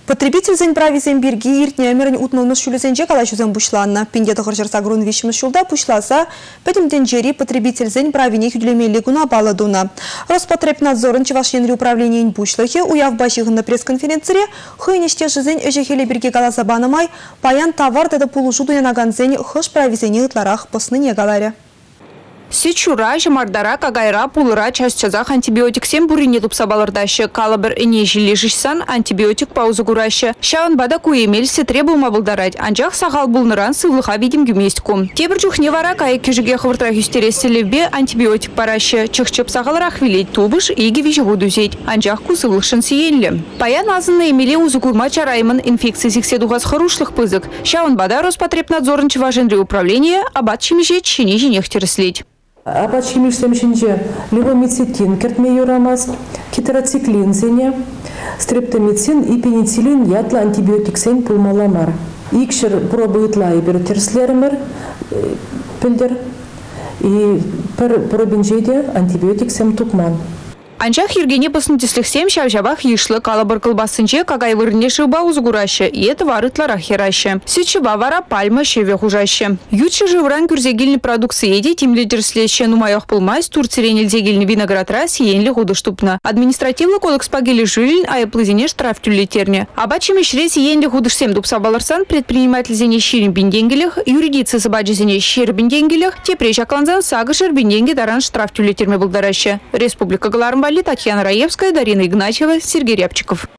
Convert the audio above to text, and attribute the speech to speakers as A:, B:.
A: Потребитель зен правизен бирги иртне эмерен утмалмыз шүлесенже калашузен бушланна. Пинде тохыржыр сагрун вишмыз шулда бушласа, петимден жери потребитель зен правине хүдлемели гуна баладуна. Роспотребнадзорын Чувашьенри управлениен бушлахи уяв башығында пресс-конференцире хыйнеште жизен эжехеле бирги галаса банамай паян товар деді пулушу дуянаган зен хыш правизени ытларах посныне галаре.
B: Сечура, жамардара, кагайра, пулыра, частязах антибиотик сем бурине тупсабалырдашы, калабыр ине жилешішсан антибиотик паузу курашы. Шаун бада куемелсе требума булдарать, анжах сағал булныран сывлыха видим гюместку. Тебір чухне вара кайы кежіге хвыртра хюстереселевбе антибиотик парашы, чықчып сағалырақ вилет тубыш иге вижігу дузеть, анжах кусывлықшын сиенлі. Паян азынна емеле узукурма чараймын инфекция сикседуғаз хорушлық пызык. Шаун бада Роспотребнадзорын Чувашьенри управление абат чимеже чине женех тереслеть.
C: Апачкимишсем шинче левомицетин, кертмеюрамаз, кетероциклин зене, стрептомицин и пенициллин ятла антибиотик сен пулмаламар. Икшер пробуйтла и бертерслермер пильдер и пробинжеде антибиотик сем тукман.
B: Анчах Ергене поснутислых сем шавжабах ишлы калабыр кылбасынче кагай вырне шыба узгураще, и это варытларах хераще. Сечеба вара пальма шеве хужаще. Ютши живран кюрзегильный продукции еди, тим лидер следующее нумаях пулмайс, турцерен эльзегильный виноград рас, ейнли худоштупна. Административный кодекс пагили жилин, а эплызине штраф тюллетерне. Абачим ишрес ейнли худоштсем дупсабаларсан, предприниматель зене щирин бинденгелях, юридицы собаджи зене щир бинденгелях, те прежакланзан сага шир бинденги даран штраф тюллетерме благодараще. Республика Галармбали, Татьяна Раевская, Дарина Игнатьева, Сергей Рябчиков.